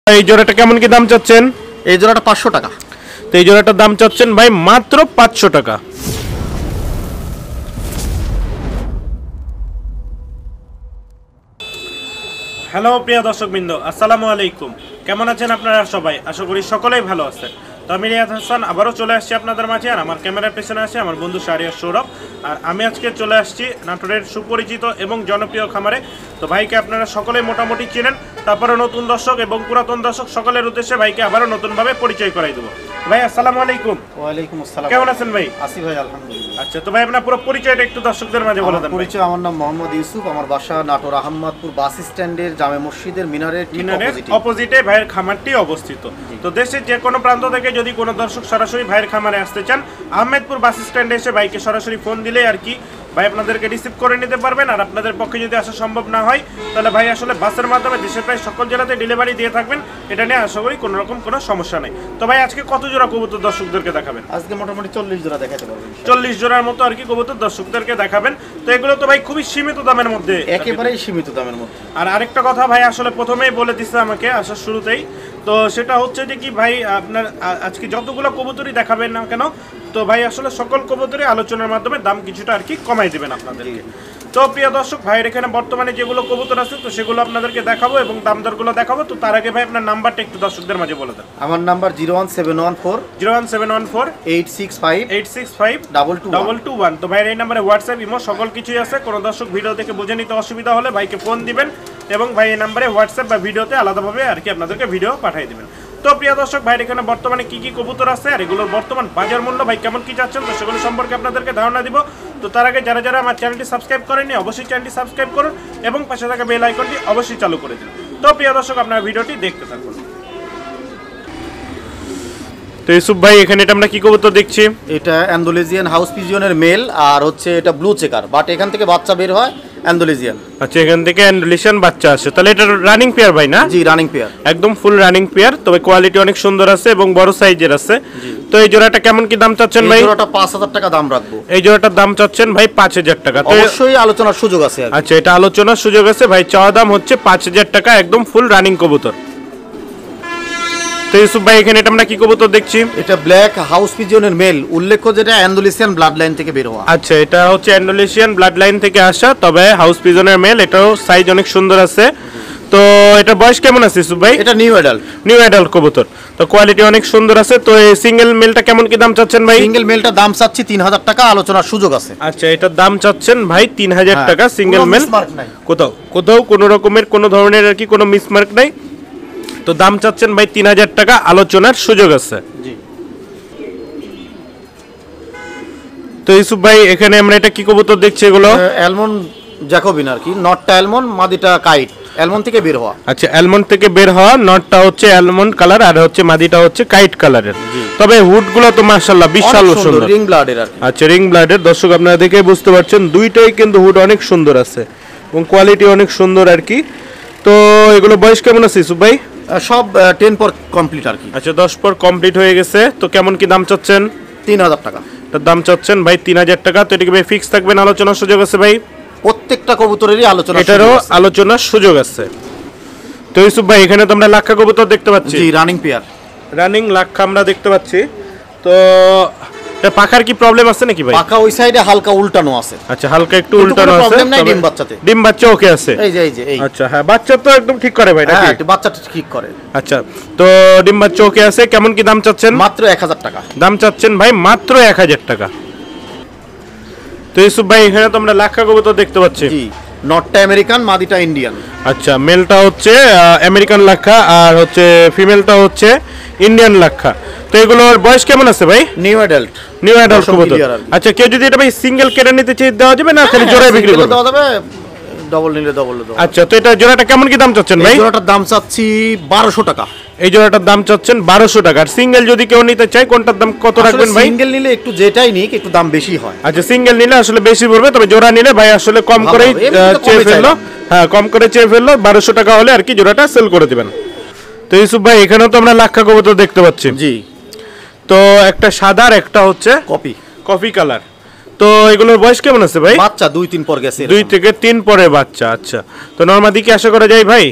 এই জোড়াটা কেমন কি দাম চাচ্ছেন? এই জোড়াটা 500 টাকা। তো এই জোড়াটার দাম চাচ্ছেন ভাই মাত্র 500 টাকা। হ্যালো প্রিয় দর্শকবৃন্দ, আসসালামু আলাইকুম। কেমন আছেন আপনারা সবাই? আশা করি সকলেই ভালো আছেন। তো আমি রিয়াদ হাসান আবারও চলে আসছি আপনাদের মাঝে। আর আমার ক্যামেরার পেছনে আছে আমার বন্ধু শাহরিয়ার সৌরভ। আর আমি আজকে চলে আসছি নাটোরের সুপরিচিত এবং জনপ্রিয় খামারে। তো ভাইকে আপনারা সকলেই মোটামুটি চেনেন, তারপরে নতুন দর্শক এবং পুরাতন দর্শক সকলের উদ্দেশ্যে ভাইকে আবারও নতুনভাবে পরিচয় করাই দেবো। ভাই আসসালামু আলাইকুম। ওয়ালাইকুম আসসালাম। কেমন আছেন ভাই? আসি ভাই, আলহামদুলিল্লাহ। আচ্ছা, তো ভাই আপনার পুরো পরিচয়টা একটু দর্শকদের মাঝে বলে দেন। পরিচয়, আমার নাম মোহাম্মদ ইউসুফ। আমার বাসা নাটোর আহমদপুর বাস স্ট্যান্ডের জামে মসজিদের মিনারের অপোজিটে ভাইয়ের খামারটি অবস্থিত। তো দেশের যে কোনো প্রান্ত থেকে যদি কোনো দর্শক সরাসরি ভাইয়ের খামারে আসতে চান, আহমেদপুর বাস স্ট্যান্ডে এসে ভাইকে সরাসরি ফোন দিলে আর কি ভাই আপনাদেরকে রিসিভ করে নিতে পারবেন। আর আপনাদের পক্ষে যদি আসা সম্ভব না হয় তাহলে ভাই আসলে বাসের মাধ্যমে দেশের প্রায় সকল জেলাতে ডেলিভারি দিয়ে থাকবেন। এটা নিয়ে আশা করি কোনো রকম কোনো সমস্যা নেই। তো ভাই আজকে কত জোড়া কবুতর দর্শকদেরকে দেখাবেন? আজকে মোটামুটি 40 জোড়া দেখাতে পারবেন। 40 জোড়ার মতো আর কি কবুতর দর্শকদেরকে দেখাবেন। তো এগুলো তো ভাই খুবই সীমিত দামের মধ্যে, একেবারেই সীমিত দামের মধ্যে। আর আরেকটা কথা ভাই আসলে প্রথমেই বলে দিচ্ছে আমাকে আসার শুরুতেই, তো সেটা হচ্ছে যে কি ভাই আপনার আজকে যতগুলো কবুতরই দেখাবেন না কেন, তো ভাই আসলে সকল কবুতরই আলোচনার মাধ্যমে দাম কিছুটা আর কি কমাই দেবেন আপনাদেরকে। তো প্রিয় দর্শক, ভাইয়ের এখানে বর্তমানে যেগুলো কবুতর আছে তো সেগুলো আপনাদেরকে দেখাবো এবং দাম দরগুলো দেখাবো। তো তার আগে ভাই আপনার নাম্বারটা একটু দর্শকদের মাঝে বলে দেন। আমার নাম্বার 01714 865 2221। তো ভাইয়ের এই নাম্বারে হোয়াটসঅ্যাপ ইমো সকল কিছুই আছে। কোনো দর্শক ভিডিও দেখে বুঝে নিতে অসুবিধা হলে ভাইকে ফোন দিবেন এবং ভাই এই নাম্বারে হোয়াটসঅ্যাপ বা ভিডিওতে আলাদাভাবে আর কি আপনাদেরকে ভিডিও পাঠিয়ে দিবেন। তো প্রিয় দর্শক, ভাইয়ের এখানে বর্তমানে কি কি কবুতর আছে আর এগুলোর বর্তমান বাজার মূল্য ভাই কেমন কি চাচ্ছেন তো সেগুলো সম্পর্কে আপনাদেরকে ধারণা দিব। তো তার আগে যারা যারা আমার চ্যানেলটি সাবস্ক্রাইব করেননি অবশ্যই চ্যানেলটি সাবস্ক্রাইব করুন এবং পাশে থাকা বেল আইকনটি অবশ্যই চালু করে দিন। তো প্রিয় দর্শক, আপনারা ভিডিওটি দেখতে থাকুন। তো ইউসুফ ভাই এখানে এটা আমরা কি কবুতর দেখছি? এটা অ্যান্ডোলেজিয়ান হাউস পিজিয়নের মেল, আর হচ্ছে এটা ব্লু চেকার, বাট এখান থেকে বাচ্চা বের হয় অ্যান্ডোলেজিয়ান। আচ্ছা, এখান থেকে অ্যান্ডোলেজিয়ান বাচ্চা আসে, তাহলে এটা রানিং পেয়ার ভাই না? জি, রানিং পেয়ার, একদম ফুল রানিং পেয়ার। তবে কোয়ালিটি অনেক সুন্দর আছে এবং বড় সাইজের আছে। তো এই জোড়াটা কেমন কি দাম চাচ্ছেন ভাই? এই জোড়াটা 5000 টাকা দাম রাখবো। এই জোড়াটার দাম চাচ্ছেন ভাই 5000 টাকা। তো অবশ্যই আলোচনার সুযোগ আছে। আচ্ছা, এটা আলোচনার সুযোগ আছে ভাই। চাওয়া দাম হচ্ছে 5000 টাকা, একদম ফুল রানিং কবুতর। তো ইউসুফ ভাই এখানে এটা আমরা কি কবুতর দেখছি? এটা ব্ল্যাক হাউস পিজিয়নের মেল, উল্লেখ্য যেটা অ্যান্ডোলেজিয়ান ব্লাড লাইন থেকে বের হওয়া। আচ্ছা, এটা হচ্ছে অ্যান্ডোলেজিয়ান ব্লাড লাইন থেকে আসা, তবে হাউস পিজনের মেল। এটাও সাইজ অনেক সুন্দর আছে। তো এটা বয়স কেমন আছে ইউসুফ ভাই? এটা নিউ অ্যাডাল্ট কবুতর। তো কোয়ালিটি অনেক সুন্দর আছে। তো এই সিঙ্গেল মেলটা কেমন কি দাম চাচ্ছেন ভাই? সিঙ্গেল মেলটা দাম চাচ্ছি 3000 টাকা, আলোচনার সুযোগ আছে। আচ্ছা, এটার দাম চাচ্ছেন ভাই 3000 টাকা সিঙ্গেল মেল। কোথাও কোনো রকমের কোনো ধরনের আর কি কোনো মিসমার্ক নাই। তো দাম চাচ্ছেন ভাই 3000 টাকা, আলোচনার সুযোগ আছে। তো ইউসুফ ভাই এখানে আমরা এটা কি কবুতর দেখছি? এগুলো অ্যালমন্ড জ্যাকোবিন আর কি, নটটা অ্যালমন্ড, মাদিটা কাইট। অ্যালমন্ড থেকে বের হওয়া। আচ্ছা, অ্যালমন্ড থেকে বের হওয়া, নটটা হচ্ছে অ্যালমন্ড কালার আর হচ্ছে মাদিটা হচ্ছে কাইট কালারের। তবে হুড গুলো তো মাশাআল্লাহ বিশাল সুন্দর, রিং ব্লাডের আর কি। আচ্ছা, রিং ব্লাডের। দর্শক আপনারা দেখে বুঝতে পারছেন দুইটাই কিন্তু হুড অনেক সুন্দর আছে এবং কোয়ালিটি অনেক সুন্দর আর কি। তো এগুলো বয়স কেমন আছে ইউসুফ ভাই? সব 10 পর কমপ্লিট আর কি। আচ্ছা, 10 পর কমপ্লিট হয়ে গেছে। তো কেমন কি দাম চাচ্ছেন? 3000 টাকা। তার দাম চাচ্ছেন ভাই 3000 টাকা। তো এটাকে ভাই ফিক্স থাকবেন, আলোচনার সুযোগ আছে ভাই? প্রত্যেকটা কবুতরেরই আলোচনা, এটারও আলোচনার সুযোগ আছে। তো ইউসুফ ভাই এখানে তো আমরা লাক্ষা কবুতর দেখতে পাচ্ছি। জি, রানিং পেয়ার, রানিং লাক্ষা আমরা দেখতে পাচ্ছি। তো পাখার কি প্রবলেম আছে নাকি ভাই? পাখা ওই সাইডে হালকা উল্টানো আছে। আচ্ছা, হালকা একটু উল্টানো আছে। প্রবলেম নাই ডিম বাচ্চাতে। ডিম বাচ্চা ওকে আছে। এই যে এই। আচ্ছা, হ্যাঁ, বাচ্চা তো একদম ঠিক করে ভাই নাকি? হ্যাঁ, বাচ্চাটা ঠিক করে। আচ্ছা, তো ডিম বাচ্চা ওকে আছে। কেমন কি দাম চাচ্ছেন? মাত্র 1000 টাকা দাম চাচ্ছেন ভাই, মাত্র 1000 টাকা। তো ইউসুফ ভাই এখানে তো আমরা লাক্ষা কবুতর দেখতে পাচ্ছি। জি, নটটা আমেরিকান, মাদিটা ইন্ডিয়ান। আচ্ছা, মেলটা হচ্ছে আমেরিকান লাক্ষা আর হচ্ছে ফিমেলটা হচ্ছে ইন্ডিয়ান লাক্ষা। তো এগুলোর বয়স কেমন আছে ভাই? নিউ অ্যাডাল্ট কবুতর। আচ্ছা, কেউ যদি এটা ভাই সিঙ্গেল কেটে নিতে চাই দেওয়া যাবে না খালি জোড়ায় বিক্রি করবে? দেওয়া যাবে, ডাবল নিলে ডাবল দেওয়া। আচ্ছা, তো এটা জোড়াটা কেমন কি দাম চাচ্ছেন ভাই? এই জোড়াটার দাম চাচ্ছি 1200 টাকা। এই জোড়াটার দাম চাচ্ছেন 1200 টাকা। আর সিঙ্গেল যদি কেউ নিতে চায় কোনটার দাম কত রাখবেন ভাই? সিঙ্গেল নিলে একটু যেটাই নিক একটু দাম বেশি হয়। আচ্ছা, সিঙ্গেল নিলে আসলে বেশি পড়বে, তবে জোড়া নিলে ভাই আসলে কম করেই চেয়ে ফেললো। হ্যাঁ, কম করে চেয়ে ফেললো। 1200 টাকা হলে আর কি জোড়াটা সেল করে দিবেন। তো ইউসুফ ভাই এখানেও তো আমরা লাক্ষা কবুতর দেখতে পাচ্ছি। জি। তো একটা সাদা আর একটা হচ্ছে কফি কালার। তো এগুলোর বয়স কেমন আছে ভাই? বাচ্চা 2-3 পর গেছে। 2 থেকে 3 পরে বাচ্চা। আচ্ছা, তো নরমাদি কি আশা করা যায় ভাই?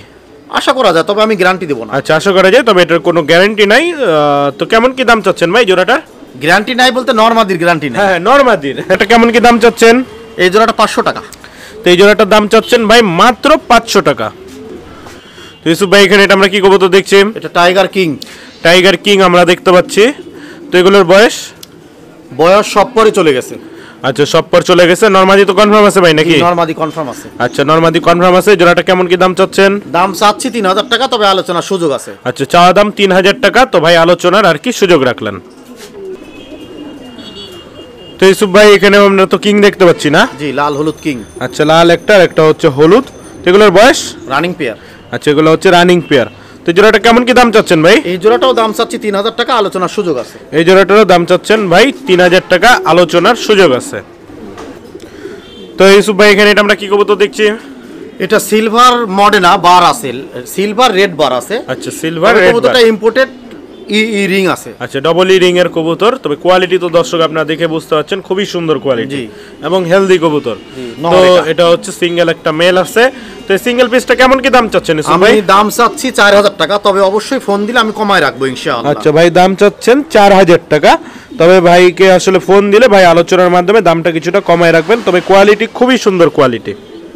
আশা করা যায়, তবে আমি গ্যারান্টি দেবো না। আচ্ছা, আশা করা যায়, তবে এটার কোনো গ্যারান্টি নাই। তো কেমন কি দাম চাচ্ছেন ভাই জোড়াটা? গ্যারান্টি নাই বলতে নরমাদির গ্যারান্টি নেই। হ্যাঁ, নরমাদির। এটা কেমন কি দাম চাচ্ছেন? এই জোড়াটা 500 টাকা। তো এই জোড়াটার দাম চাচ্ছেন ভাই মাত্র 500 টাকা। তো ইউসুফ ভাই এখানে এটা আমরা কি কবুতর দেখছি? এটা টাইগার কিং। টাইগার কিং আমরা দেখতে পাচ্ছি। তো এগুলোর বয়স সব পরে চলে গেছে। আচ্ছা, সব পর চলে গেছে। নরমাদি তো কনফার্ম আছে ভাই নাকি? নরমাদি কনফার্ম আছে। আচ্ছা, নরমাদি কনফার্ম আছে। জোড়াটা কেমন কি দাম চাচ্ছেন? দাম চাচ্ছি 3000 টাকা, তবে আলোচনার সুযোগ আছে। আচ্ছা, চাওয়া দাম 3000 টাকা, তো ভাই আলোচনার আর কি সুযোগ রাখলেন। তো ইউসুফ ভাই এখানে আমরা তো কিং দেখতে পাচ্ছি না? জি, লাল হলুদ কিং। আচ্ছা, লাল একটা আর একটা হচ্ছে হলুদ। তো এগুলোর বয়স? Running pair. আচ্ছা, এগুলো হচ্ছে রানিং পেয়ার। তো জোড়াটা কেমন কি দাম চাচ্ছেন ভাই? এই জোড়াটাও দাম চাচ্ছি 3000 টাকা, আলোচনার সুযোগ আছে। এই জোড়াটারও দাম চাচ্ছেন ভাই 3000 টাকা, আলোচনার সুযোগ আছে। তো ইউসুফ ভাই এখানে এটা আমরা কি কবুতর দেখছি? এটা সিলভার মডেনা বার আছে, সিলভার রেড বার আছে। আচ্ছা, সিলভার রেড কবুতরটা ইম্পোর্টেড ই রিং আছে। আচ্ছা, ডবল ই রিং এর কবুতর। তবে কোয়ালিটি তো দর্শক আপনারা দেখে বুঝতে পারছেন, খুবই সুন্দর কোয়ালিটি এবং হেলদি কবুতর। তো এটা হচ্ছে সিঙ্গেল একটা মেল আছে। তো এই সিঙ্গেল পিসটা কেমন কি দাম চাচ্ছেন ইউসুফ ভাই? আমি দাম চাচ্ছি 4000 টাকা, তবে অবশ্যই ফোন দিলে আমি কমায় রাখবো ইনশাআল্লাহ। আচ্ছা ভাই, দাম চাচ্ছেন 4000 টাকা, তবে ভাইকে আসলে ফোন দিলে ভাই আলোচনার মাধ্যমে দামটা কিছুটা কমায় রাখবেন। তবে কোয়ালিটি খুবই সুন্দর কোয়ালিটি।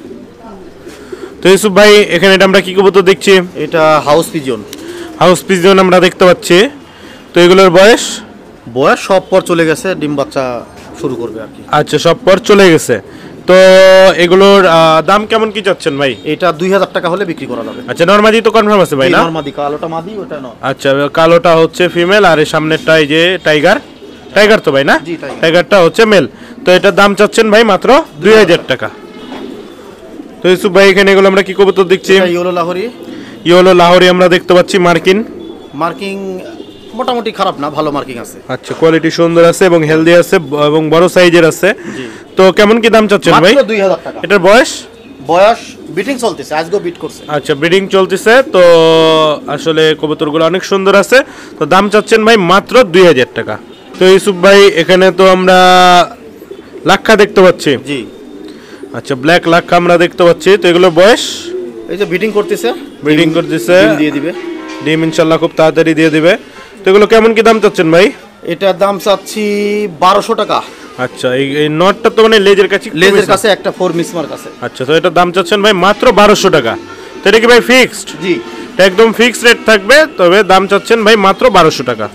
তো ইউসুফ ভাই এখানে এটা আমরা কি কবুতর দেখছি? এটা হাউস পিজন। হাউস পিজন আমরা দেখতে পাচ্ছি। তো এগুলোর বয়স? সব পর চলে গেছে, ডিম বাচ্চা শুরু করবে আর কি। আচ্ছা, সব পর চলে গেছে। তো এগুলোর দাম কেমন কি চাচ্ছেন ভাই? এটা 2000 টাকা হলে বিক্রি করা যাবে। আচ্ছা, নরমাদি তো কনফার্ম আছে ভাই না? নরমাদি, কালোটা মাদি, ওটা নর। আচ্ছা, কালোটা হচ্ছে ফিমেল আর এই সামনেরটা এই যে টাইগার। টাইগার তো ভাই না? জি, টাইগার। টাইগারটা হচ্ছে মেল। তো এটার দাম চাচ্ছেন ভাই মাত্র 2000 টাকা। তো ইউসুফ ভাই এখানে এগুলো আমরা কি কবুতর দেখছি? ইয়েলো লাহোরি। ইয়েলো লাহোরি আমরা দেখতে পাচ্ছি। মার্কিং মোটামুটি খারাপ না, ভালো মার্কিং আছে। আচ্ছা, কোয়ালিটি সুন্দর আছে এবং হেলদি আছে এবং বড় সাইজের আছে। তো কেমন কি দাম চাচ্ছেন ভাই? মাত্র 2000 টাকা। এটার বয়স? বিটিং চলতেছে, আজকে বিট করছে। আচ্ছা, ব্রিডিং চলতেছে। তো আসলে কবুতরগুলো অনেক সুন্দর আছে। তো দাম চাচ্ছেন ভাই মাত্র 2000 টাকা। তো ইউসুফ ভাই এখানে তো আমরা লাক্ষা দেখতে পাচ্ছি। জি। আচ্ছা, ব্ল্যাক লাক্ষা আমরা দেখতে পাচ্ছি। তো এগুলো বয়স? এই যে ব্রিডিং করতেছে। ব্রিডিং করতেছে, ডিম দিয়ে দিবে। ডিম ইনশাআল্লাহ খুব তাড়াতাড়ি দিয়ে দিবে। তো এগুলো কেমন কি দাম চাচ্ছেন ভাই? এটার দাম চাচ্ছি 1200 টাকা। আচ্ছা, এই নটটা তো মানে লেজের কাছে একটা 4 মিসমার্ক আছে। আচ্ছা, তো এটার দাম চাচ্ছেন ভাই মাত্র 1200 টাকা। তো এটা কি ভাই ফিক্সড? জি, এটা একদম ফিক্সড রেট থাকবে, তবে দাম চাচ্ছেন ভাই মাত্র 1200 টাকা।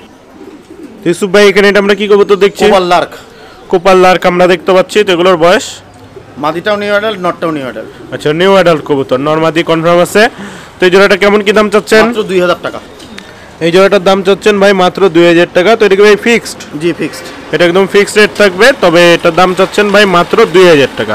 ইউসুফ ভাই এখানে এটা আমরা কি কবুতর দেখছি? কোপাল লার্ক আমরা দেখতে পাচ্ছি। তো এগুলোর বয়স? মাদিটাও নিউ অ্যাডাল্ট, নটটাও নিউ অ্যাডাল্ট। আচ্ছা, নিউ অ্যাডাল্ট কবুতর, নরমাদি কনফার্ম আছে। তো এই জোড়াটা কেমন কি দাম চাচ্ছেন? মাত্র 2000 টাকা। এই জোড়াটার দাম চাচ্ছেন ভাই মাত্র 2000 টাকা। তো এটা কি ভাই ফিক্সড? জি, ফিক্সড। এটা একদম ফিক্সড রেট থাকবে, তবে এটার দাম চাচ্ছেন ভাই মাত্র 2000 টাকা।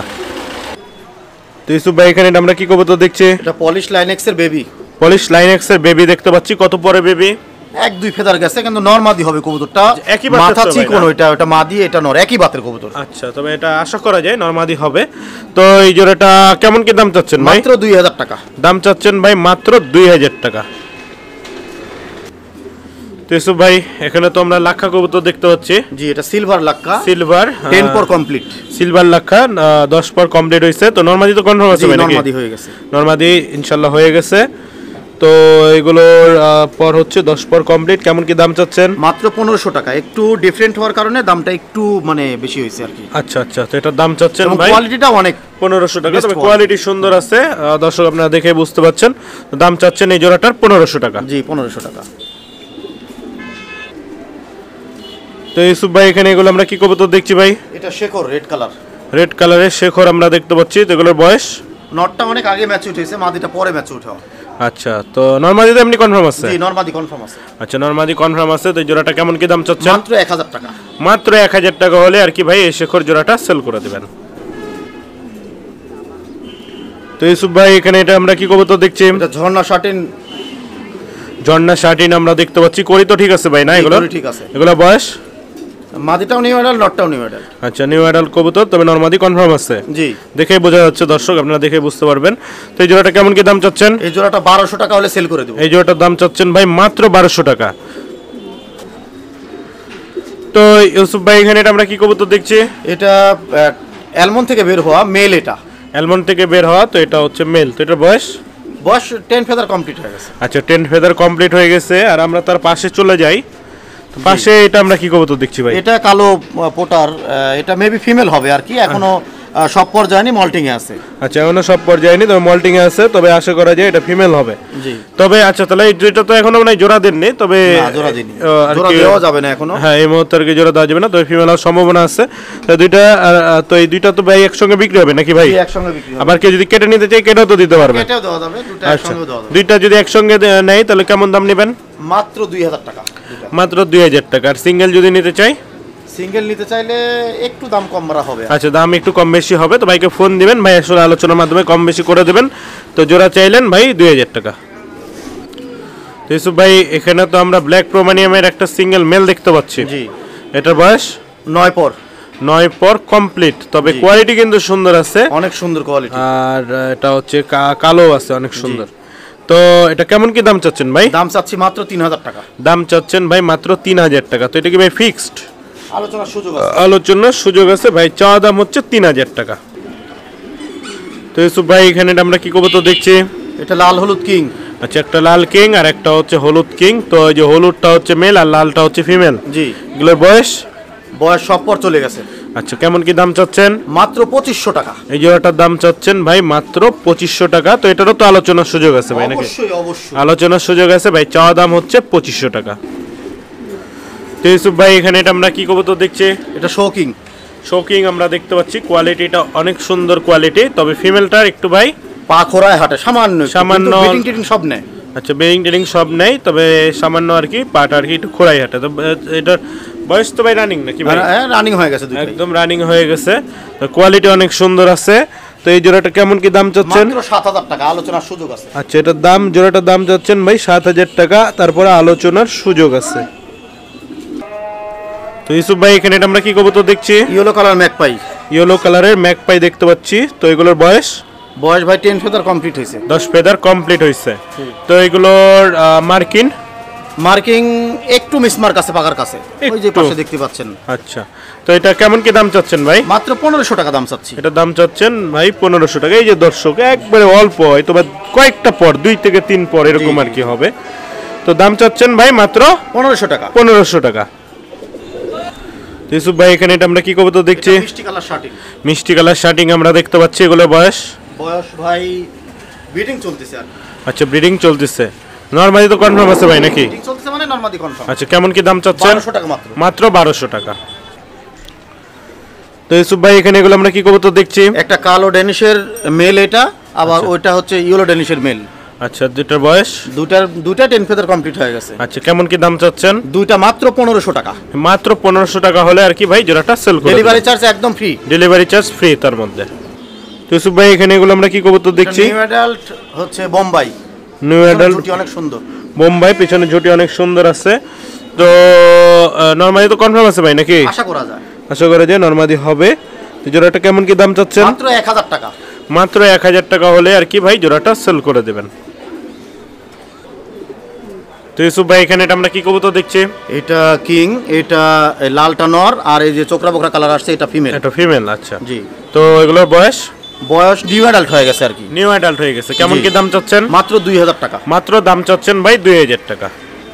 তো ইউসুফ ভাই এখানে আমরা কি কবুতর দেখছি? এটা পলিশ লাইনেক্স এর বেবি। পলিশ লাইনেক্স এর বেবি দেখতে পাচ্ছি। কত পরে বেবি? 1-2 ফেদার গেছে, কিন্তু নরমাদি হবে কবুতরটা। একই বাতের মাথা তো ভাই চিকন, না? ওটা মাদি, এটা নর, একই বাতের কবুতর। আচ্ছা, তবে এটা আশা করা যায় নরমাদি হবে। তো এই জোড়াটা কেমন কি দাম চাচ্ছেন ভাই? মাত্র 2000 টাকা। দাম চাচ্ছেন ভাই মাত্র 2000 টাকা। তো ইউসুফ ভাই এখানে তো আমরা লাক্ষা কবুতর দেখতে পাচ্ছি। জি, এটা সিলভার লাক্কা। সিলভার 10 পর কমপ্লিট। সিলভার লাক্ষা 10 পর কমপ্লিট হইছে। তো নরমাদি তো কনফার্ম আছে ভাই নাকি? নরমাদি হয়ে গেছে। নরমাদি ইনশাআল্লাহ হয়ে গেছে। তো এগুলোর পর হচ্ছে 10 পর কমপ্লিট। কেমন কি দাম চাচ্ছেন? মাত্র 1500 টাকা। একটু ডিফারেন্ট হওয়ার কারণে দামটা একটু মানে বেশি হয়েছে আর কি। আচ্ছা আচ্ছা, তো এটার দাম চাচ্ছেন ভাই কোয়ালিটিটা অনেক 1500 টাকা। Best তবে কোয়ালিটি সুন্দর আছে, দর্শক আপনারা দেখে বুঝতে পাচ্ছেন। দাম চাচ্ছেন এই জোড়াটার 1500 টাকা। জি, 1500 টাকা। তো ইউসুফ ভাই এখানে এগুলো আমরা কি কবুতর দেখছি ভাই? এটা শেখর, রেড কালার। রেড কালারের শেখর আমরা দেখতে পাচ্ছি। তো এগুলোর বয়স? নটটা অনেক আগে ম্যাচুর হয়েছে, মাদিটা পরে ম্যাচুর হওয়া। আচ্ছা, তো নরমাদি তো এমনি কনফার্ম আছে? জি, নরমাদি কনফার্ম আছে। আচ্ছা, নরমাদি কনফার্ম আছে। তো এই জোড়াটা কেমন কি দাম চাচ্ছেন? মাত্র 1000 টাকা। মাত্র 1000 টাকা হলে আর কি ভাই এই শেখর জোড়াটা সেল করে দিবেন। তো ইউসুফ ভাই এখানে এটা আমরা কি কবুতর দেখছি? এটা ঝর্ণা শার্টিন। ঝর্ণা শার্টিন আমরা দেখতে পাচ্ছি। করি তো ঠিক আছে ভাই না? এগুলো ঠিক আছে। এগুলো বয়স? মাদিটাও নিউ অ্যাডাল্ট, নটটাও নিউ অ্যাডাল্ট। আচ্ছা, নিউ অ্যাডাল্ট কবুতর, তবে নরমাদি কনফার্ম আছে। জি, দেখেই বোঝা যাচ্ছে দর্শক, আপনারা দেখে বুঝতে পারবেন। তো এই জোড়াটা কেমন কি দাম চাচ্ছেন? এই জোড়াটা 1200 টাকা হলে সেল করে দেব। এই জোড়াটার দাম চাচ্ছেন ভাই মাত্র 1200 টাকা। তো ইউসুফ ভাই এখানে এটা আমরা কি কবুতর দেখছি? এটা অ্যালমন্ড থেকে বের হওয়া মেল। এটা অ্যালমন্ড থেকে বের হওয়া। তো এটা হচ্ছে মেল। তো এটার বয়স? বয়স 10 ফেদার কমপ্লিট হয়ে গেছে। আচ্ছা 10 ফেদার কমপ্লিট হয়ে গেছে। আর আমরা তার পাশে চলে যাই, তো পাশে এটা আমরা কি কবুতর দেখছি ভাই? এটা কালো পোটার, এটা মেবি ফিমেল হবে আর কি, এখনো সব পর্যায়ে মল্টিং এ আছে। আচ্ছা এখনো সব পর্যায়ে নেই, তবে মল্টিং এ আছে, তবে আশা করা যায় এটা ফিমেল হবে। জি। তবে আচ্ছা তাহলে এই দুইটা তো এখনো মানে জোড়া দেননি, তবে জোড়া দিইনি, আর জোড়া কি- দেওয়া যাবে না এখনো। হ্যাঁ এই মুহূর্তে আর কি জোড়া দেওয়া যাবে না, তবে ফিমেল হওয়ার সম্ভাবনা আছে। তো দুইটা তো এই দুইটা তো ভাই একসঙ্গে বিক্রি হবে নাকি ভাই? জি, একসঙ্গে বিক্রি হবে। আবার কেউ যদি কেটে নিতে চাই কেটেও তো দিতে পারবে। এটাও দেওয়া যাবে, দুটো আচ্ছা একসঙ্গে দেওয়া যাবে। দুইটা যদি একসঙ্গে নেয় তাহলে কেমন দাম নেবেন? মাত্র 2000 টাকা দুটো। মাত্র 2000 টাকা। আর সিঙ্গেল যদি নিতে চাই? সিঙ্গেল নিতে চাইলে একটু দাম কম করা হবে। আচ্ছা দাম একটু কম বেশি হবে, তো ভাইকে ফোন দিবেন, ভাই আসলে আলোচনার মাধ্যমে কম বেশি করে দেবেন। তো জোড়া চাইলেন ভাই 2000 টাকা। তো ইউসুফ ভাই এখানে তো আমরা ব্ল্যাক প্রোমানিয়ামের একটা সিঙ্গেল মেল দেখতে পাচ্ছি। জি। এটার বয়স 9 পর 9 পর কমপ্লিট, তবে কোয়ালিটি কিন্তু সুন্দর আছে, অনেক সুন্দর কোয়ালিটি। আর এটা হচ্ছে কালো আছে, অনেক সুন্দর। তো এটা কেমন কি দাম চাচ্ছেন ভাই? দাম চাচ্ছি মাত্র 3000 টাকা। দাম চাচ্ছেন ভাই মাত্র 3000 টাকা। তো এটা কি ভাই ফিক্সড? আলোচনার সুযোগ আছে। আলোচনার সুযোগ আছে ভাই, চাওয়া দাম হচ্ছে 3000 টাকা। তো ইউসুফ ভাই এখানে আমরা কি কবুতর দেখছি? এটা লাল হলুদ কিং। আচ্ছা একটা লাল কিং আর একটা হচ্ছে হলুদ কিং। তো এই যে হলুদটা হচ্ছে মেল আর লালটা হচ্ছে ফিমেল। জি। এগুলোর বয়স? বয়স সব পর চলে গেছে। আচ্ছা কেমন কি দাম চাচ্ছেন? মাত্র 2500 টাকা। এই জোড়াটার দাম চাচ্ছেন ভাই মাত্র 2500 টাকা। তো এটারও তো আলোচনার সুযোগ আছে ভাই নাকি? অবশ্যই অবশ্যই। আলোচনার সুযোগ আছে ভাই, চাওয়া দাম হচ্ছে 2500 টাকা। তো ইউসুফ ভাই এখানে এটা আমরা কি কবুতর দেখছি? এটা শোকিং। শোকিং আমরা দেখতে পাচ্ছি, কোয়ালিটিটা অনেক সুন্দর কোয়ালিটি, তবে ফিমেলটার একটু ভাই পা খোরায় হাঁটে সামান্য একটু, সামান্য। কিন্তু বিটিং টিটিং সব নেয়। আচ্ছা বেরিং টেরিং সব নেই, তবে সামান্য আর কি পাটা আর কি একটু খোলাই হাঁটে। তো এটার বয়স তো ভাই রানিং নাকি ভাই? রানিং হয়ে গেছে দুইটাই। একদম রানিং হয়ে গেছে, তো কোয়ালিটি অনেক সুন্দর আছে। তো এই জোড়াটা কেমন কি দাম চাচ্ছেন? মাত্র 7000 টাকা, আলোচনার সুযোগ আছে। আচ্ছা এটার দাম, জোড়াটার দাম চাচ্ছেন ভাই 7000 টাকা, তারপরে আলোচনার সুযোগ আছে। তো ইউসুফ ভাই এখানে এটা আমরা কি কবুতর দেখছি? Yellow colour magpie. ইয়েলো কালারের ম্যাকপাই দেখতে পাচ্ছি। তো এগুলোর বয়স? বয়স ভাই 10 ফেদার কমপ্লিট হয়েছে। 10 ফেদার কমপ্লিট হয়েছে। তো এগুলোর মার্কিন? মার্কিং একটু মিসমার্ক আছে পাকার কাছে, ওই যে একটু। পাশে দেখতে পাচ্ছেন। আচ্ছা তো এটা কেমন কি দাম চাচ্ছেন ভাই? মাত্র 1500 টাকা দাম চাচ্ছি। এটা দাম চাচ্ছেন ভাই 1500 টাকা। এই যে দর্শক একবারে অল্প, হয়তো বা কয়েকটা পর 2 থেকে 3 পর এরকম জি, আর কি হবে। তো দাম চাচ্ছেন ভাই মাত্র 1500 টাকা। 1500 টাকা। ইউসুফ ভাই এখানে এটা আমরা কি কবুতর দেখছি? মিষ্টি কালার শার্টিং। মিষ্টি কালার শার্টিং আমরা দেখতে পাচ্ছি। এগুলোর বয়স? বয়স ভাই ব্রিডিং চলতেছে আর। আচ্ছা ব্রিডিং চলতেছে, নরমালি তো কনফার্ম আছে ভাই নাকি? ব্রিডিং চলতেছে মানে নরমালি কনফার্ম। আচ্ছা কেমন কি দাম চাচ্ছেন? 1200 টাকা মাত্র। মাত্র 1200 টাকা। তো ইউসুফ ভাই এখানে এগুলো আমরা কি কবুতর দেখছি? একটা কালো ডেনিশের মেল এটা, আবার ওইটা হচ্ছে ইয়েলো ডেনিশের মেল। আচ্ছা দুইটার বয়স? দুইটা 10 ফেদার কমপ্লিট হয়ে গেছে। আচ্ছা কেমন কি দাম চাচ্ছেন? দুইটা মাত্র 1500 টাকা। মাত্র 1500 টাকা হলে আর কি ভাই জোড়াটা সেল করে ডেলিভারি চার্জ একদম ফ্রি। ডেলিভারি চার্জ ফ্রি তার মধ্যে। তো ইউসুফ ভাই এখানে এগুলো আমরা কি কবুতর দেখছি? নিউ অ্যাডাল্ট হচ্ছে বোম্বাই। নিউ অ্যাডাল্ট জুটি অনেক সুন্দর। বোম্বাই, পিছনে ঝুটি অনেক সুন্দর আছে। তো নরমালি তো কনফার্ম আছে ভাই নাকি? আশা করা যায়। আশা করা যায় নরমালি হবে। তো জোড়াটা কেমন কি দাম চাচ্ছেন? মাত্র 1000 টাকা। মাত্র 1000 টাকা হলে আর কি ভাই জোড়াটা সেল করে দেবেন। তো ইউসুফ ভাই এখানে এটা আমরা কি কবুতর দেখছি? এটা কিং, এটা লালটা নর, আর এই যে চোকরা বোকরা কালার আসছে এটা ফিমেল। এটা ফিমেল। আচ্ছা জি। তো এগুলোর বয়স? বয়স নিউ অ্যাডাল্ট হয়ে গেছে আর কি। নিউ অ্যাডাল্ট হয়ে গেছে। কেমন জি। কি দাম চাচ্ছেন? মাত্র 2000 টাকা। মাত্র দাম চাচ্ছেন ভাই 2000 টাকা।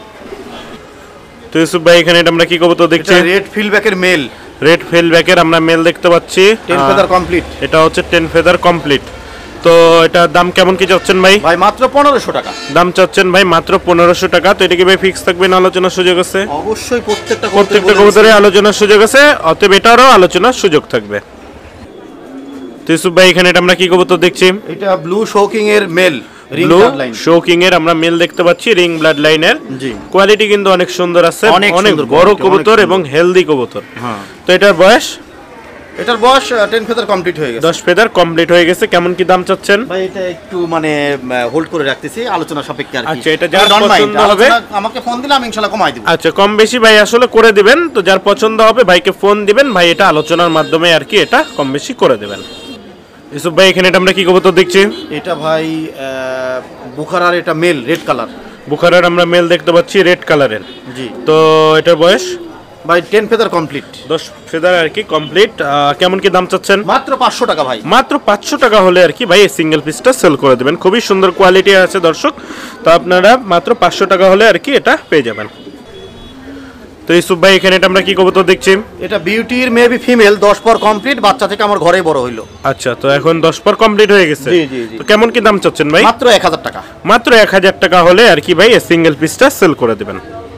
তো ইউসুফ ভাই এখানে এটা আমরা কি কবুতর দেখছি? এটা রেড ফিলব্যাকের মেল। রেড ফেলব্যাকের আমরা মেল দেখতে পাচ্ছি। 10 ফেদার কমপ্লিট। এটা হচ্ছে 10 ফেদার কমপ্লিট। তো এটার দাম কেমন কি চাচ্ছেন ভাই? ভাই মাত্র 1500 টাকা। দাম চাচ্ছেন ভাই মাত্র 1500 টাকা। তো এটা কি ভাই ফিক্স থাকবে না আলোচনার সুযোগ আছে? অবশ্যই প্রত্যেকটা কবুতরে আলোচনার সুযোগ আছে, অতএব এটারও আলোচনার সুযোগ থাকবে। তো ইউসুফ ভাই এখানে এটা আমরা কি কবুতর দেখছি? এটা ব্লু শোকিং এর মেল, রিং ব্লু লাইন। শোকিং এর আমরা মেল দেখতে পাচ্ছি, রিং ব্লাড লাইনের। জি। কোয়ালিটি কিন্তু অনেক সুন্দর আছে, অনেক অনেক সুন্দর বড় quality, কবুতর অনেক এবং হেলদি কবুতর। হ্যাঁ। তো এটার বয়স? এটার বয়স 10 ফেদার কমপ্লিট হয়ে গেছে। 10 ফেদার কমপ্লিট হয়ে গেছে। কেমন কি দাম চাচ্ছেন? ভাই এটা একটু মানে হোল্ড করে রাখতেছি আলোচনা সাপেক্ষে আর কি। আচ্ছা, এটা যার Don't mind, পছন্দ হবে। আমাকে ফোন দিলে আমি ইনশাআল্লাহ কমাই দেব। আচ্ছা কম বেশি ভাই আসলে করে দিবেন। তো যার পছন্দ হবে ভাইকে ফোন দিবেন, ভাই এটা আলোচনার মাধ্যমে আর কি এটা কম বেশি করে দেবেন। ইউসুফ ভাই এখানে এটা আমরা কি কবুতর দেখছি? এটা ভাই বুখারার, এটা মেল রেড কালার। বুখারার আমরা মেল দেখতে পাচ্ছি রেড কালারের। জি। তো এটার বয়স? ভাই 10 ফেদার কমপ্লিট, 10 ফেদার আর কি কমপ্লিট। কেমন কি দাম চাচ্ছেন? মাত্র 500 টাকা ভাই। মাত্র 500 টাকা হলে আর কি ভাই এই সিঙ্গেল পিসটা সেল করে দেবেন। খুবই সুন্দর কোয়ালিটি আছে দর্শক, তো আপনারা মাত্র 500 টাকা হলে আর কি এটা পেয়ে যাবেন। তো ইউসুফ ভাই এখানে এটা আমরা কি কবুতর দেখছি? এটা বিউটির মেবি ফিমেল, 10 পর কমপ্লিট, বাচ্চা থেকে আমার ঘরেই বড় হইলো। আচ্ছা, তো এখন 10 পর কমপ্লিট হয়ে গেছে। জি জি জি। তো কেমন কি দাম চাচ্ছেন ভাই? মাত্র 1000 টাকা। মাত্র 1000 টাকা হলে আর কি ভাই এই সিঙ্গেল পিসটা সেল করে দেবেন।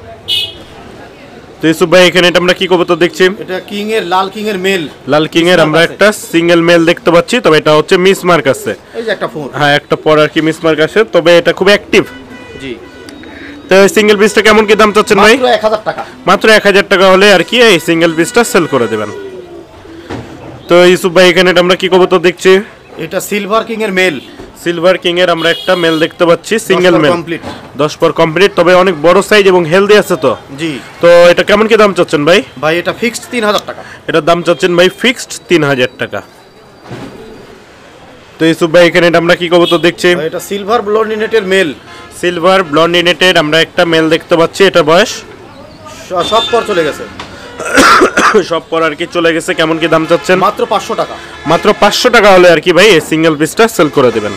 তো ইউসুফ ভাই এখানে এটা আমরা কি কবুতর দেখছি? এটা কিং এর, লাল কিং এর মেল। লাল কিং এর আমরা একটা সিঙ্গেল মেল দেখতে পাচ্ছি, তবে এটা হচ্ছে মিস মার্ক আছে। এই যে একটা ফোন, হ্যাঁ একটা পর আর কি মিস মার্ক আছে, তবে এটা খুব অ্যাক্টিভ। জি। তো সিঙ্গেল পিসটা কেমন কি দাম চাচ্ছেন ভাই? মাত্র 1000 টাকা। মাত্র 1000 টাকা হলে আর কি এই সিঙ্গেল পিসটা সেল করে দেবেন। তো ইউসুফ ভাই এখানে এটা আমরা কি কবুতর দেখছি? এটা সিলভার কিং এর মেল। সিলভার কিং এর আমরা একটা মেল দেখতে পাচ্ছি, সিঙ্গেল মেল, কমপ্লিট, 10 পর কমপ্লিট, তবে অনেক বড় সাইজ এবং হেলদি আছে। তো জি। তো এটা কেমন কি দাম চাচ্ছেন ভাই? ভাই এটা ফিক্সড 3000 টাকা। এটার দাম চাচ্ছেন ভাই ফিক্সড 3000 টাকা। তো ইউসুফ ভাই এখানে এটা আমরা কি কবুতর দেখছি? ভাই এটা সিলভার ব্লন্ডিনেটের মেল। সিলভার ব্লন্ডিনেটেড আমরা একটা মেল দেখতে পাচ্ছি, এটা বয়স সব পর চলে গেছে, সব পর আর কি চলে গেছে। কেমন কি দাম চাচ্ছেন? মাত্র 500 টাকা। মাত্র 500 টাকা হলে আর কি ভাই এই সিঙ্গেল পিসটা সেল করে দেবেন।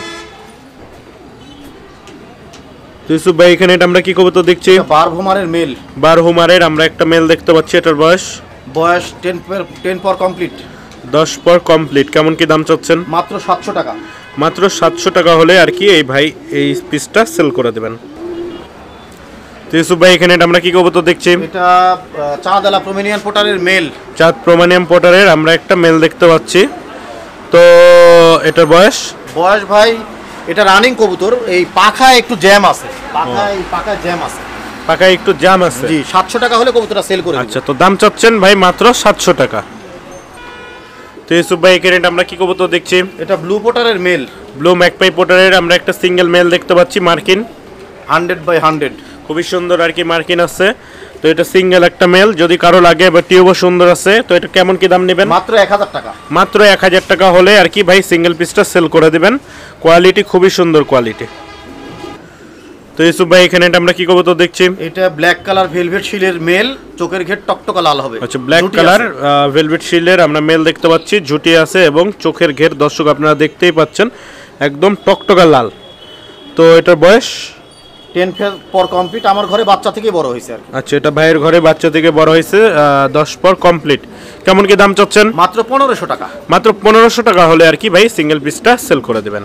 তো ইউসুফ ভাই এখানে এটা আমরা কি কবুতর দেখছি? বারভোমারের মেল। বারহুমারের আমরা একটা মেল দেখতে পাচ্ছি, এটার বয়স 10 পর কমপ্লিট, 10 পর কমপ্লিট। কেমন কি দাম চাচ্ছেন? মাত্র 700 টাকা। মাত্র 700 টাকা হলে আর কি এই ভাই এই পিসটা সেল করে দেবেন। তো ইউসুফ ভাই এখানে এটা আমরা কি কবুতর দেখছি? এটা চাঁদালা প্রোমেনিয়ান পোটারের মেল। চাঁদ প্রোমানিয়াম পটারের আমরা একটা মেল দেখতে পাচ্ছি। তো এটার বয়স ভাই এটা রানিং কবুতর, এই পাখায় একটু জ্যাম আছে, পাখায় জ্যাম আছে, পাকায় একটু জাম আছে। জি। 700 টাকা হলে কবুতরটা সেল করে দেব। আচ্ছা, তো দাম চাচ্ছেন ভাই মাত্র 700 টাকা। তো ইউসুফ ভাই এখানে এটা আমরা কি কবুতর দেখছি? এটা ব্লু পোটারের মেল। ব্লু ম্যাকপাই পটারের আমরা একটা সিঙ্গেল মেল দেখতে পাচ্ছি, মার্কিন 100/100, খুবই সুন্দর আর কি মার্কিন আছে। তো এটা সিঙ্গেল একটা মেল, যদি কারো লাগে বা টিউবও সুন্দর আছে। তো এটা কেমন কি দাম নেবেন? মাত্র 1000 টাকা। মাত্র 1000 টাকা হলে আর কি ভাই সিঙ্গেল পিসটা সেল করে দিবেন। কোয়ালিটি খুবই সুন্দর কোয়ালিটি। তো ইউসুফ ভাই এখানে এটা আমরা কি কবুতর দেখছি? এটা ব্ল্যাক কালার ভেলভেট শিলের মেল, চোখের ঘের টকটকা লাল হবে। আচ্ছা, ব্ল্যাক কালার ভেলভেট শিলের আমরা মেল দেখতে পাচ্ছি, ঝুটি আছে এবং চোখের ঘের দর্শক আপনারা দেখতেই পাচ্ছেন একদম টকটকা লাল। তো এটার বয়স 10 পর কমপ্লিট, আমার ঘরে বাচ্চা থেকে বড় হয়েছে আর কি। আচ্ছা, এটা ভাইয়ের ঘরে বাচ্চা থেকে বড় হয়েছে, 10 পর কমপ্লিট। কেমন কি দাম চাচ্ছেন? মাত্র 1500 টাকা। মাত্র 1500 টাকা হলে আর কি ভাই সিঙ্গেল পিসটা সেল করে দেবেন।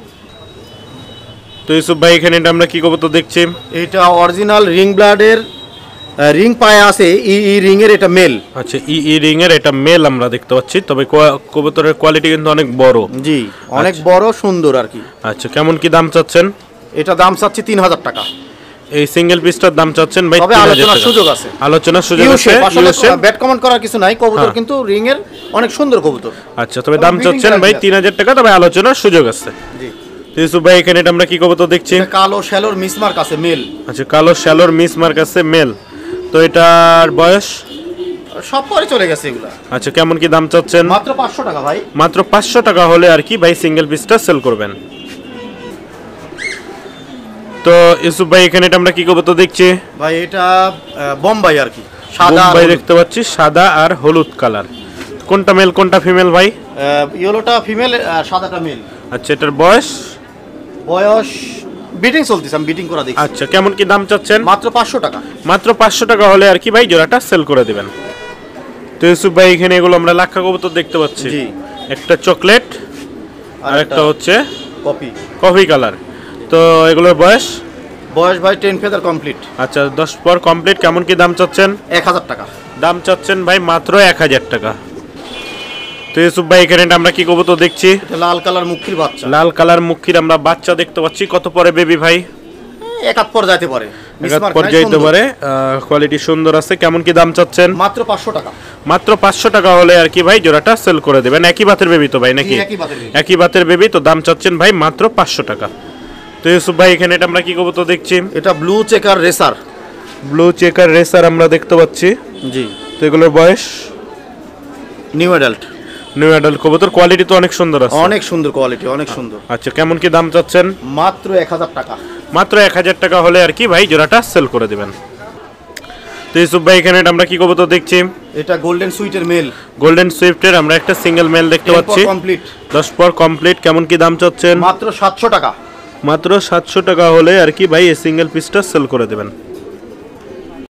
তো ইউসুফ ভাই এখানে এটা আমরা কি কবুতর দেখছি? এটা অরিজিনাল রিং ব্লাডের, রিং পায়ে আছে, ই রিং এর, এটা মেল। আচ্ছা, ই রিং এর এটা মেল আমরা দেখতে পাচ্ছি, তবে কবুতরের কোয়ালিটি কিন্তু অনেক বড়। জি, অনেক বড় সুন্দর আর কি। আচ্ছা, কেমন কি দাম চাচ্ছেন? এটা দাম চাচ্ছি 3000 টাকা। এই সিঙ্গেল পিসটার দাম চাচ্ছেন ভাই তবে 3000 আলোচনার টাকা। সুযোগ আছে, আলোচনার সুযোগ আছে। ব্যাট কমেন্ট করার কিছু নাই, কবুতর কিন্তু রিং এর অনেক সুন্দর কবুতর। আচ্ছা, তবে দাম চাচ্ছেন ভাই 3000 টাকা, তবে আলোচনার সুযোগ আছে। জি। ইউসুফ ভাই এখানে এটা আমরা কি কবুতর দেখছি? এটা কালো শ্যালোর মিসমার্ক আছে মেল। আচ্ছা, কালো শ্যালোর মিস মার্ক আছে মেল। তো এটার বয়স সব পরে চলে গেছে এগুলা। আচ্ছা, কেমন কি দাম চাচ্ছেন? মাত্র 500 টাকা ভাই। মাত্র 500 টাকা হলে আর কি ভাই সিঙ্গেল পিসটা সেল করবেন। তো ইউসুফ ভাই এখানে এটা আমরা কি কবুতর দেখছি? ভাই এটা বোম্বাই আর কি, সাদা আর ভাই হলুদ। দেখতে পাচ্ছি সাদা আর হলুদ কালার। কোনটা মেল কোনটা ফিমেল ভাই? ইয়েলোটা ফিমেল আর সাদাটা মেল। আচ্ছা, এটার বয়স বিটিং চলতেছে, আমি বিটিং করা দেখছি। আচ্ছা, কেমন কি দাম চাচ্ছেন? মাত্র 500 টাকা। মাত্র 500 টাকা হলে আর কি ভাই জোড়াটা সেল করে দিবেন। তো ইউসুফ ভাই এখানে এগুলো আমরা লাক্ষা কবুতর দেখতে পাচ্ছি। জি। একটা চকলেট আর একটা হচ্ছে কপি কফি কালার। তো এগুলোর বয়স ভাই 10 ফেদার কমপ্লিট। আচ্ছা, 10 পর কমপ্লিট। কেমন কি দাম চাচ্ছেন? 1000 টাকা। দাম চাচ্ছেন ভাই মাত্র 1000 টাকা। তো ইউসুফ ভাই এখানে আমরা কি কবুতর দেখছি? এটা লাল কালার মুখির বাচ্চা। লাল কালার মুখির আমরা বাচ্চা দেখতে পাচ্ছি। কত পরে বেবি ভাই? এক হাত পর যাইতে পারে, এক পর যাইতে পারে, কোয়ালিটি সুন্দর আছে। কেমন কি দাম চাচ্ছেন? মাত্র 500 টাকা। মাত্র 500 টাকা হলে আর কি ভাই জোড়াটা সেল করে দেবেন। একই বাতের বেবি তো ভাই নাকি? একই বাতের বেবি। তো দাম চাচ্ছেন ভাই মাত্র 500 টাকা। তো ইউসুফ ভাই এখানে এটা আমরা কি কবুতর দেখছি? এটা blue checker racer. Blue checker racer আমরা দেখতে পাচ্ছি। জি। তো এগুলোর বয়স নিউ অ্যাডাল্ট। নিউ অ্যাডাল্ট কবুতর, কোয়ালিটি তো অনেক সুন্দর আছে। অনেক সুন্দর কোয়ালিটি, অনেক সুন্দর। আচ্ছা, কেমন কি দাম চাচ্ছেন? মাত্র 1000 টাকা। মাত্র 1000 টাকা হলে আর কি ভাই জোড়াটা সেল করে দিবেন। তো তো ইউসুফ ভাই এখানে আমরা কি কবুতর দেখছি? এটা গোল্ডেন সুইটের মেল। গোল্ডেন সুইফটের আমরা একটা সিঙ্গেল মেল দেখতে পাচ্ছি। কমপ্লিট 10 পর কমপ্লিট। কেমন কি দাম চাচ্ছেন? মাত্র 700 টাকা। মাত্র 700 টাকা হলে আর কি ভাই এই সিঙ্গেল পিসটা সেল করে দেবেন।